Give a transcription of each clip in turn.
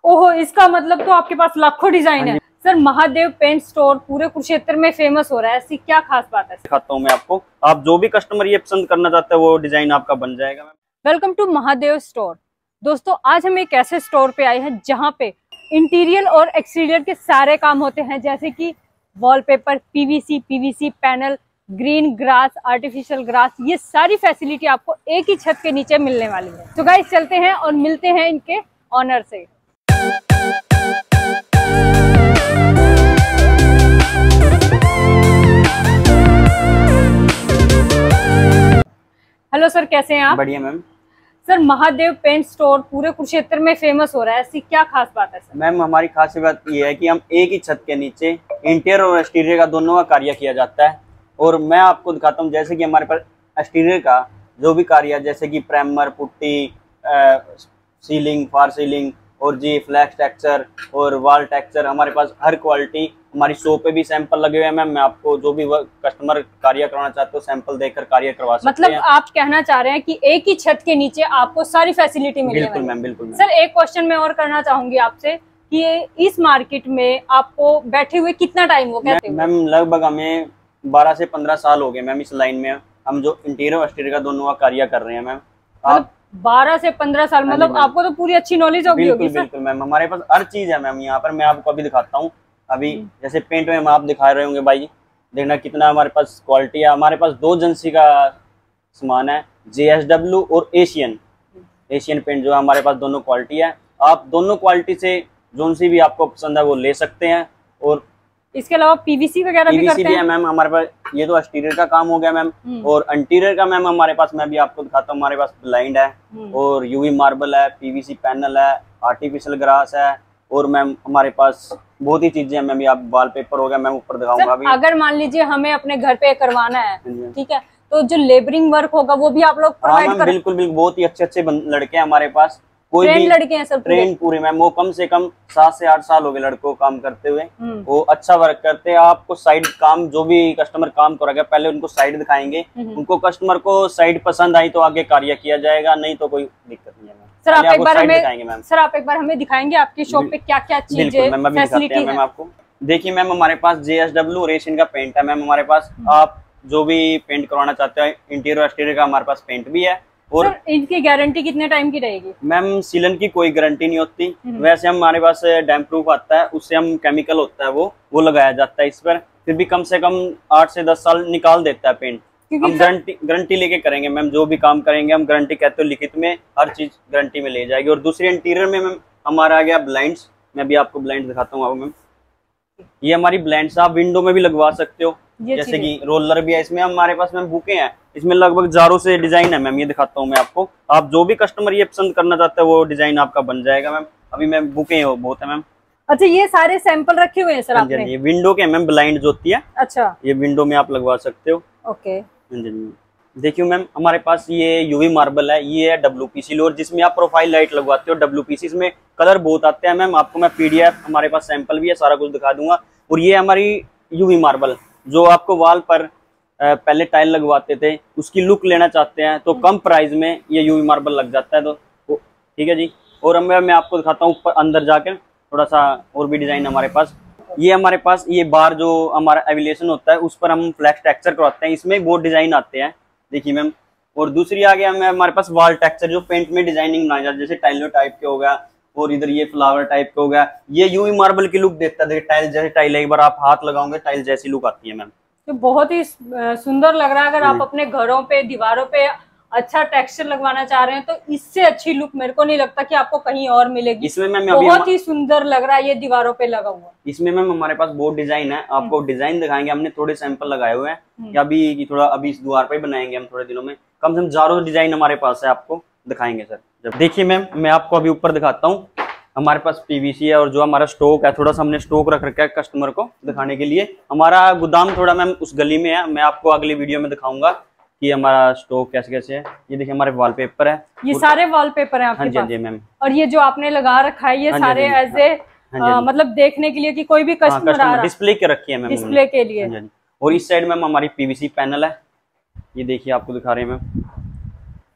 ओहो, इसका मतलब तो आपके पास लाखों डिजाइन है। सर, महादेव पेंट स्टोर पूरे कुरुक्षेत्र में फेमस हो रहा है, ऐसी क्या खास बात है? दिखाता हूँ मैं आपको, आप जो भी कस्टमर ये पसंद करना चाहते हैं वो डिजाइन आपका बन जाएगा। Welcome to Mahadev store. दोस्तों, आज हम एक ऐसे स्टोर पे आए हैं जहाँ पे इंटीरियर और एक्सटीरियर के सारे काम होते हैं, जैसे कि wallpaper, PVC panel, green grass, artificial grass, ये सारी फैसिलिटी आपको एक ही छत के नीचे मिलने वाली है। तो गाइस, चलते हैं और मिलते हैं इनके ऑनर से। हेलो सर, कैसे हैं आप? बढ़िया ma'am. Sir, Mahadev paint store पूरे कुरुक्षेत्र में फेमस हो रहा है, ऐसी क्या खास बात है सर? मैम, हमारी खास बात ये है कि हम एक ही छत के नीचे इंटीरियर और एक्सटीरियर का दोनों का कार्य किया जाता है। और मैं आपको दिखाता हूँ, जैसे कि हमारे पास एक्सटीरियर का जो भी कार्य है, जैसे कि primer, putty, ceiling, far ceiling और जी फ्लैक्स टेक्सचर और वॉल टेक्सचर, हमारे पास हर क्वालिटी, हमारी शॉप पे भी सैंपल लगे हुए हैं। मैम, मैं आपको जो भी कस्टमर कार्य करवाना चाहते हो सैंपल देकर कार्य करवा सकते मतलब हैं। आप कहना चाह रहे हैं कि एक ही छत के नीचे आपको सारी फैसिलिटी मिलेगी? बिल्कुल मैम, बिल्कुल मैम। सर, एक क्वेश्चन मैं और करना चाहूंगी आपसे कि इस मार्केट में आपको बैठे हुए कितना टाइम हो गया? मैम, लगभग हमें 12 से 15 साल हो गए मैम इस लाइन में। हम जो इंटीरियर और एक्सटीरियर का दोनों का कार्य कर रहे हैं मैम। आप 12 से 15 साल, मतलब आपको तो पूरी अच्छी नॉलेज होगी। बिल्कुल बिल्कुल मैम, हमारे पास हर चीज है मैम। यहाँ पर मैं आपको अभी दिखाता हूँ। अभी जैसे पेंट में आप दिखा रहे होंगे भाई, देखना कितना हमारे पास क्वालिटी है। हमारे पास 2 एजेंसी का सामान है, JSW और एशियन पेंट, जो हमारे पास दोनों क्वालिटी है। आप दोनों क्वालिटी से जो सी भी आपको पसंद है वो ले सकते हैं। और इसके अलावा पीवीसी वगैरह भी करते हैं? है मैम हमारे पास। ये तो एक्सटीरियर का काम हो गया मैम। और इंटीरियर का मैम हमारे पास, मैं भी आपको दिखाता हूँ, हमारे पास ब्लाइंड है और यूवी मार्बल है, पीवीसी पैनल है, आर्टिफिशियल ग्रास है और मैम हमारे पास बहुत ही चीजें हैं मैम। आप वॉलपेपर हो गया, मैं ऊपर दिखाऊंगा अभी। अगर मान लीजिए हमें अपने घर पे करवाना है, ठीक है, तो जो लेबरिंग वर्क होगा वो भी आप लोग प्रोवाइड कर? बिल्कुल बिल्कुल, बहुत ही अच्छे लड़के हैं हमारे पास। कोई भी लड़के हैं सब? ट्रेन पूरे मैम। वो कम से कम 7 से 8 साल हो गए लड़कों को काम करते हुए। वो अच्छा वर्क करते हैं। आपको साइड काम, जो भी कस्टमर काम करेगा पहले उनको साइड दिखाएंगे। उनको कस्टमर को साइड पसंद आई तो आगे कार्य किया जाएगा, नहीं तो कोई दिक्कत नहीं है मैम। सर, आप एक बार हमें दिखाएंगे आपकी शॉप पे क्या क्या चीजें, फैसिलिटी है? मैम आपको देखिए मैम, हमारे पास JSW और एशियन का पेंट है मैम हमारे पास। आप जो भी पेंट करवाना चाहते हैं इंटीरियर एक्सटीरियर का, हमारे पास पेंट भी है। और सर, इनकी गारंटी कितने टाइम की रहेगी? मैम, सीलन की कोई गारंटी नहीं होती। वैसे हमारे पास डैम्प प्रूफ आता है, उससे हम केमिकल होता है वो लगाया जाता है इस पर। फिर भी कम से कम 8 से 10 साल निकाल देता है पेंट। हम गारंटी लेके करेंगे मैम। जो भी काम करेंगे हम गारंटी कहते हो, लिखित में हर चीज गारंटी में ले जाएगी। और दूसरी इंटीरियर में मैम हमारा आ गया ब्लाइंड्स। मैं भी आपको ब्लाइंड दिखाता हूँ मैम। ये हमारी ब्लाइंड्स आप विंडो में भी लगवा सकते हो, जैसे कि रोलर भी है इसमें। हमारे पास मैम बुके हैं, इसमें लगभग हजारों से डिजाइन है मैम। ये दिखाता हूँ मैं आपको, आप जो भी कस्टमर ये पसंद करना चाहते हैं वो डिजाइन आपका बन जाएगा मैम। अभी मैम बुके बहुत है मैम। अच्छा, ये सारे सैंपल रखे हुए हैं सर आपने? ये विंडो के मैम ब्लाइंड जो होती है। अच्छा, ये विंडो में आप लगवा सकते हो। ओके। देखियो मैम, हमारे पास ये यूवी मार्बल है, ये है WPC लोर, जिसमें आप प्रोफाइल लाइट लगवाते हो। WPC इसमें कलर बहुत आते हैं मैम। आपको मैं PDF, हमारे पास सैंपल भी है, सारा कुछ दिखा दूंगा। और ये हमारी यूवी मार्बल, जो आपको वॉल पर पहले टाइल लगवाते थे, उसकी लुक लेना चाहते हैं तो कम प्राइस में ये यूवी मार्बल लग जाता है। तो ठीक है जी। और अब मैं आपको दिखाता हूँ ऊपर अंदर जाकर थोड़ा सा और भी डिजाइन हमारे पास। ये हमारे पास ये बार जो हमारा एविलेशन होता है उस पर हम फ्लैक्स टेक्सचर करवाते हैं। इसमें बहुत डिजाइन आते हैं, देखिए मैम। और दूसरी आ गया हमारे पास वॉल टेक्सचर, जो पेंट में डिजाइनिंग बनाया जाता है, जैसे टाइलो टाइप के हो गया और इधर ये फ्लावर टाइप का हो गया। ये यूवी मार्बल की लुक देता है। टाइल जैसे टाइल एक बार आप हाथ लगाओगे टाइल जैसी लुक आती है मैम। तो बहुत ही सुंदर लग रहा है। अगर आप अपने घरों पे, दीवारों पे अच्छा टेक्सचर लगवाना चाह रहे हैं तो इससे अच्छी लुक मेरे को नहीं लगता कि आपको कहीं और मिलेगी। इसमें मैम बहुत ही सुंदर लग रहा है ये दीवारों पे लगा हुआ। इसमें मैम हमारे पास बहुत डिजाइन है, आपको डिजाइन दिखाएंगे। हमने थोड़े सैंपल लगाए हुए हैं, अभी थोड़ा अभी इस द्वार पे बनाएंगे हम थोड़े दिनों में। कम से कम 1000 डिजाइन हमारे पास है, आपको दिखाएंगे सर। जब देखिए मैम, मैं आपको अभी ऊपर दिखाता हूँ। हमारे पास PVC है और जो हमारा स्टॉक है, थोड़ा सा हमने स्टॉक रख रखा है कस्टमर को दिखाने के लिए। हमारा गोदाम थोड़ा मैम उस गली में है, मैं आपको अगली वीडियो में दिखाऊंगा कि हमारा स्टॉक कैसे कैसे है। ये देखिए हमारे वॉलपेपर है, ये सारे वॉलपेपर है आपके पास? हाँ जी मैम। और ये जो आपने लगा रखा है ये सारे एज ए मतलब देखने के लिए कि कोई भी कस्टमर आ रहा, डिस्प्ले के रखी है मैम, डिस्प्ले के लिए। और इस साइड मैम हमारी PVC पैनल है, ये देखिए आपको दिखा रहे हैं मैम।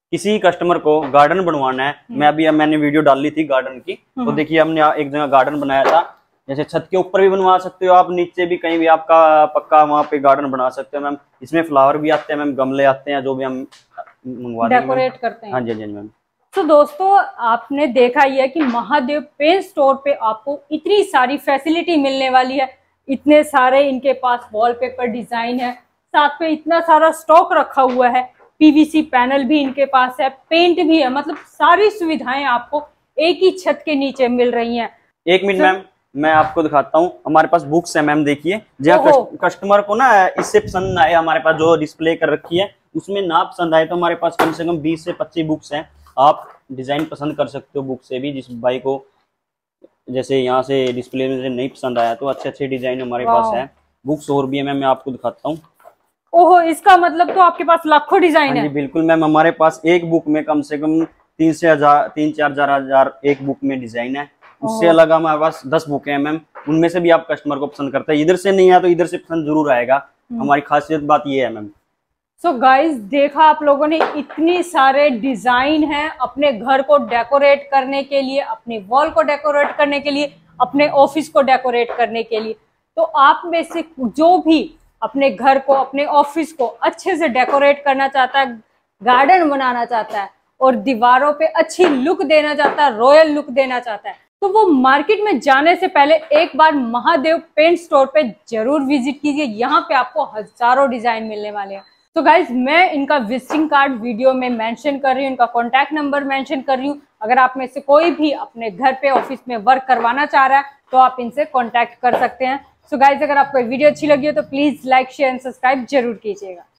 किसी कस्टमर को गार्डन बनवाना है, मैंने वीडियो डाली थी गार्डन की, तो देखिए हमने एक जगह गार्डन बनाया था। जैसे छत के ऊपर भी बनवा सकते हो आप, नीचे भी कहीं भी आपका पक्का वहाँ पे गार्डन बना सकते हो मैम। इसमें फ्लावर भी आते हैं मैम, गमले आते हैं, जो भी हम मंगवा डेकोरेट करते हैं। हाँ जी मैम। तो दोस्तों आपने देखा ही है कि महादेव पेंट स्टोर पे आपको इतनी सारी फैसिलिटी मिलने वाली है। इतने सारे इनके पास वॉलपेपर डिजाइन है, साथ में इतना सारा स्टॉक रखा हुआ है, पीवीसी पैनल भी इनके पास है, पेंट भी है, मतलब सारी सुविधाएं आपको एक ही छत के नीचे मिल रही हैं। एक मिनट मैम, मैं आपको दिखाता हूँ, हमारे पास बुक्स है मैम। देखिए जहाँ कस्टमर को ना इससे पसंद आए, हमारे पास जो डिस्प्ले कर रखी है उसमें ना पसंद आए, तो हमारे पास कम से कम 20 से 25 बुक्स हैं। आप डिजाइन पसंद कर सकते हो बुक से भी, जिस भाई को जैसे यहाँ से डिस्प्ले में से नहीं पसंद आया तो अच्छे डिजाइन हमारे पास है। बुक्स और भी है मैम, मैं आपको दिखाता हूँ। ओहो, इसका मतलब तो आपके पास लाखों डिजाइन है। बिल्कुल मैम, हमारे पास एक बुक में कम से कम 3-4 एक बुक में डिजाइन है। उससे अलग हमारे पास 10 बुकें हैं मैम, उनमें से भी आप कस्टमर को पसंद करते हैं, इधर से नहीं आया तो इधर से पसंद जरूर आएगा। हमारी खासियत बात ये है मैम। सो गाइस, देखा आप लोगों ने, इतनी सारे डिजाइन हैं अपने घर को डेकोरेट करने के लिए, अपनी वॉल को डेकोरेट करने के लिए, अपने ऑफिस को डेकोरेट करने के लिए। तो आप में से जो भी अपने घर को, अपने ऑफिस को अच्छे से डेकोरेट करना चाहता है, गार्डन बनाना चाहता है और दीवारों पे अच्छी लुक देना चाहता है, रॉयल लुक देना चाहता है, तो वो मार्केट में जाने से पहले एक बार महादेव पेंट स्टोर पे जरूर विजिट कीजिए। यहाँ पे आपको हजारों डिजाइन मिलने वाले हैं। तो गाइज, मैं इनका विजिटिंग कार्ड वीडियो में मेंशन कर रही हूँ, इनका कॉन्टैक्ट नंबर मेंशन कर रही हूँ। अगर आप में से कोई भी अपने घर पे, ऑफिस में वर्क करवाना चाह रहा है तो आप इनसे कॉन्टैक्ट कर सकते हैं। सो गाइज, अगर आपको वीडियो अच्छी लगी हो तो please like, share and subscribe जरूर कीजिएगा।